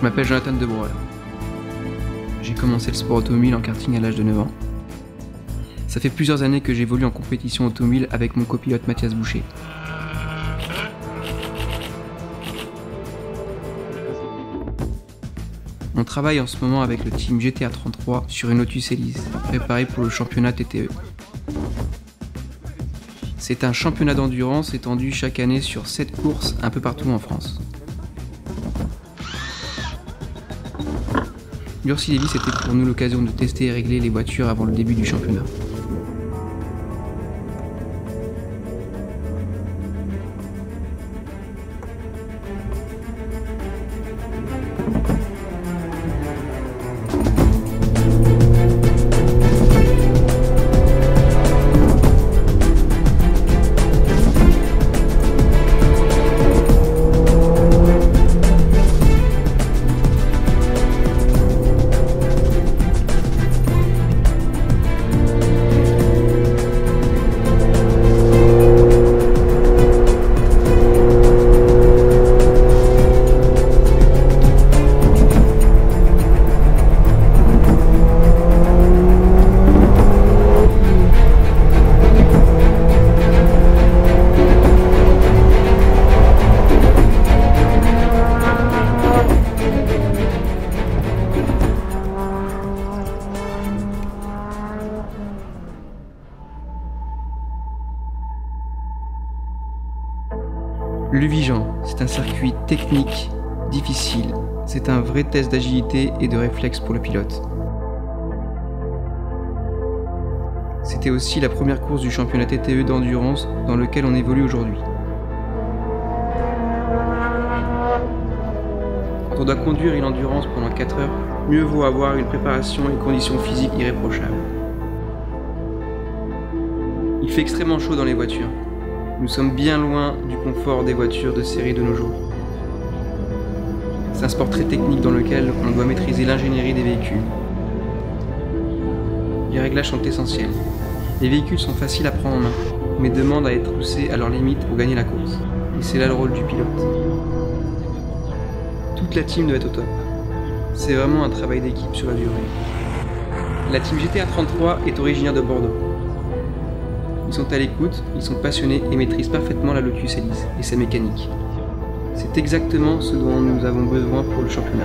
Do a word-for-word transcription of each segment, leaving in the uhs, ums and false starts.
Je m'appelle Jonathan Debreuer. J'ai commencé le sport automobile en karting à l'âge de neuf ans. Ça fait plusieurs années que j'évolue en compétition automobile avec mon copilote Mathias Boucher. On travaille en ce moment avec le team G T A trente-trois sur une Lotus Elise, préparée pour le championnat T T E. C'est un championnat d'endurance étendu chaque année sur sept courses un peu partout en France. Lurcy Davis était pour nous l'occasion de tester et régler les voitures avant le début du championnat. Le Vigan, c'est un circuit technique, difficile. C'est un vrai test d'agilité et de réflexe pour le pilote. C'était aussi la première course du championnat T T E d'endurance dans lequel on évolue aujourd'hui. Quand on doit conduire une endurance pendant quatre heures, mieux vaut avoir une préparation et conditions physiques irréprochables. Il fait extrêmement chaud dans les voitures. Nous sommes bien loin du confort des voitures de série de nos jours. C'est un sport très technique dans lequel on doit maîtriser l'ingénierie des véhicules. Les réglages sont essentiels. Les véhicules sont faciles à prendre en main, mais demandent à être poussés à leur limite pour gagner la course. Et c'est là le rôle du pilote. Toute la team doit être au top. C'est vraiment un travail d'équipe sur la durée. La team G T A trente-trois est originaire de Bordeaux. Ils sont à l'écoute, ils sont passionnés et maîtrisent parfaitement la Lotus Elise et sa mécanique. C'est exactement ce dont nous avons besoin pour le championnat.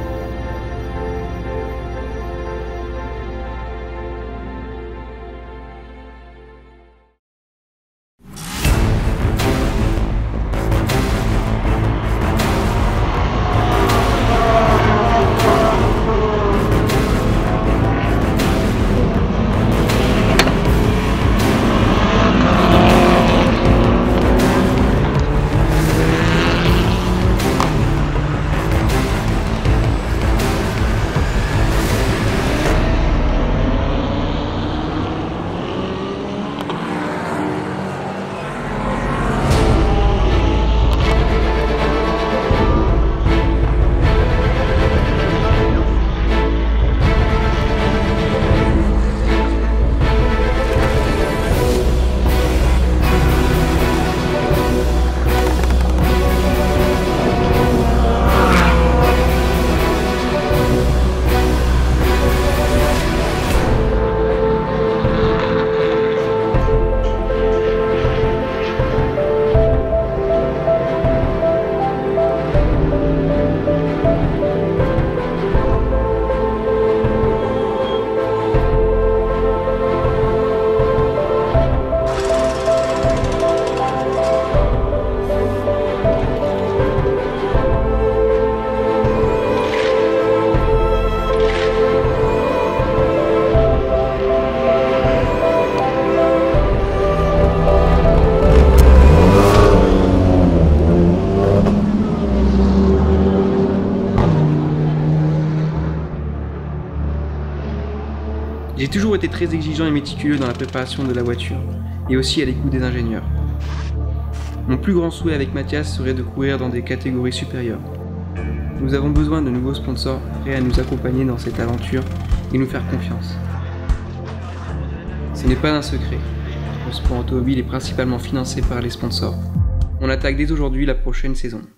J'ai toujours été très exigeant et méticuleux dans la préparation de la voiture, et aussi à l'écoute des ingénieurs. Mon plus grand souhait avec Mathias serait de courir dans des catégories supérieures. Nous avons besoin de nouveaux sponsors prêts à nous accompagner dans cette aventure et nous faire confiance. Ce n'est pas un secret, le sport automobile est principalement financé par les sponsors. On attaque dès aujourd'hui la prochaine saison.